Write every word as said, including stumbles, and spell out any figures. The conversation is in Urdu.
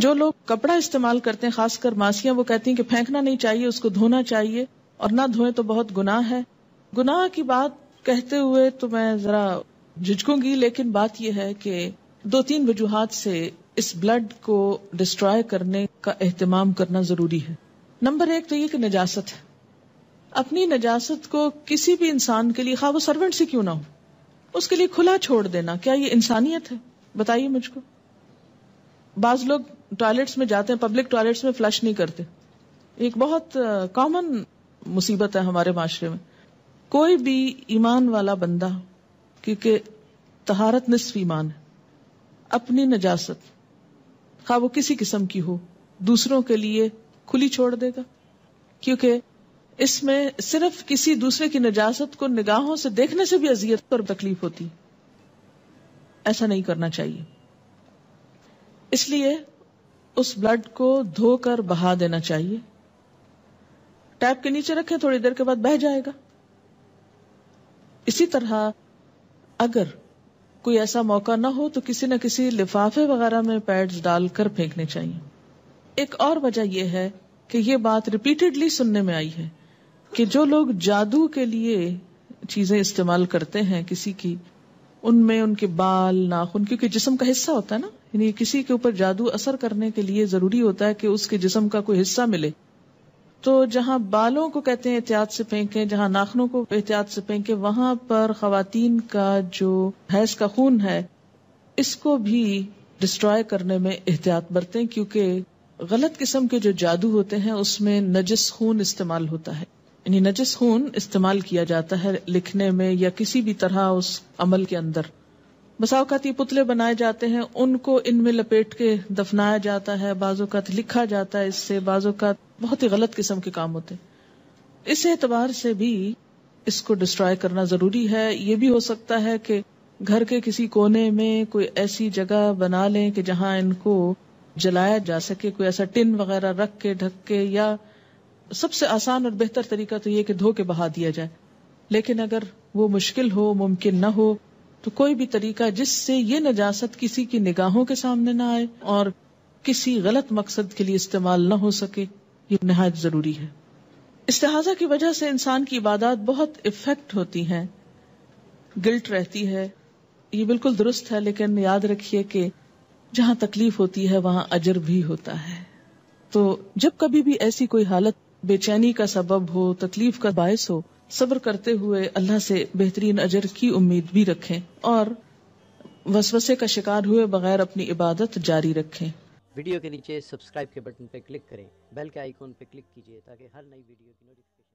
جو لوگ کپڑا استعمال کرتے ہیں خاص کر ماسیاں، وہ کہتی ہیں کہ پھینکنا نہیں چاہیے، اس کو دھونا چاہیے، اور نہ دھوئیں تو بہت گناہ ہے. گناہ کی بات کہتے ہوئے تو میں ذرا جھجکوں گی، لیکن بات یہ ہے کہ دو تین وجوہات سے اس بلڈ کو ڈسٹرائے کرنے کا اہتمام کرنا ضروری ہے. نمبر ایک تو یہ کہ نجاست ہے. اپنی نجاست کو کسی بھی انسان کے لیے، خواہ وہ سرونٹ سے کیوں نہ ہو، اس کے لیے کھلا چھوڑ دینا، کیا یہ انسانیت ہے؟ بتائیے مجھ کو. بعض لوگ ٹوائلٹس میں جاتے ہیں، پبلک ٹوائلٹس میں فلش نہیں کرتے. ایک بہت کامن مصیبت ہے ہمارے معاشرے میں. کوئی بھی ایمان والا بندہ، کیونکہ طہارت نصف ایمان ہے، اپنی نجاست خواہ وہ کسی قسم کی ہو دوسروں کے لیے کھلی چھوڑ دے گا، کیونکہ اس میں صرف کسی دوسرے کی نجاست کو نگاہوں سے دیکھنے سے بھی اذیت اور تکلیف ہوتی. ایسا نہیں کرنا چاہیے. اس لیے اس بلڈ کو دھو کر بہا دینا چاہیے. ٹیپ کے نیچے رکھیں، تھوڑی دیر کے بعد بہہ جائے گا. اسی طرح اگر کوئی ایسا موقع نہ ہو تو کسی نہ کسی لفافے وغیرہ میں پیڈز ڈال کر پھینکنے چاہیے. ایک اور وجہ یہ ہے کہ یہ بات ریپیٹڈلی سننے میں آئی ہے کہ جو لوگ جادو کے لیے چیزیں استعمال کرتے ہیں کسی کی، ان میں ان کے بال، ناخن، کیونکہ جسم کا حصہ ہوتا ہے نا، یعنی کسی کے اوپر جادو اثر کرنے کے لیے ضروری ہوتا ہے کہ اس کے جسم کا کوئی حصہ ملے. تو جہاں بالوں کو کہتے ہیں احتیاط سے پھینکیں، جہاں ناخنوں کو احتیاط سے پھینکیں، وہاں پر خواتین کا جو حیض کا خون ہے اس کو بھی ڈسٹرائے کرنے میں احتیاط برتیں، کیونکہ غلط قسم کے جو جادو ہوتے ہیں اس میں نجس خون استعمال ہوتا ہے. یعنی نجس خون استعمال کیا جاتا ہے لکھنے میں یا کسی بھی طرح اس عمل کے اندر. بسا اوقات یہ پتلے بنائے جاتے ہیں، ان کو ان میں لپیٹ کے دفنایا جاتا ہے، بعض اوقات لکھا جاتا ہے اس سے، بعض اوقات بہت ہی غلط قسم کے کام ہوتے ہیں. اس اعتبار سے بھی اس کو ڈسٹرائے کرنا ضروری ہے. یہ بھی ہو سکتا ہے کہ گھر کے کسی کونے میں کوئی ایسی جگہ بنا لیں کہ جہاں ان کو جلایا جا سکے، کوئی ایسا ٹن وغیرہ رکھ کے ڈھک کے، یا سب سے آسان اور بہتر طریقہ تو یہ کہ دھو کے بہا دیا جائے. لیکن اگر وہ مشکل ہو، ممکن نہ ہو، تو کوئی بھی طریقہ جس سے یہ نجاست کسی کی نگاہوں کے سامنے نہ آئے اور کسی غلط مقصد کے لیے استعمال نہ ہو سکے، یہ نہایت ضروری ہے. استحاضہ کی وجہ سے انسان کی عبادات بہت افیکٹ ہوتی ہیں، گلٹ رہتی ہے، یہ بالکل درست ہے. لیکن یاد رکھیے کہ جہاں تکلیف ہوتی ہے وہاں اجر بھی ہوتا ہے. تو جب کبھی بھی ایسی کوئی حالت بے چینی کا سبب ہو، تکلیف کا باعث ہو، صبر کرتے ہوئے اللہ سے بہترین اجر کی امید بھی رکھیں اور وسوسے کا شکار ہوئے بغیر اپنی عبادت جاری رکھیں. ویڈیو کے نیچے سبسکرائب کے بٹن پہ کلک کریں، بیل کے آئیکن پہ کلک کیجیے تاکہ ہر نئی ویڈیو کی نوٹیفکیشن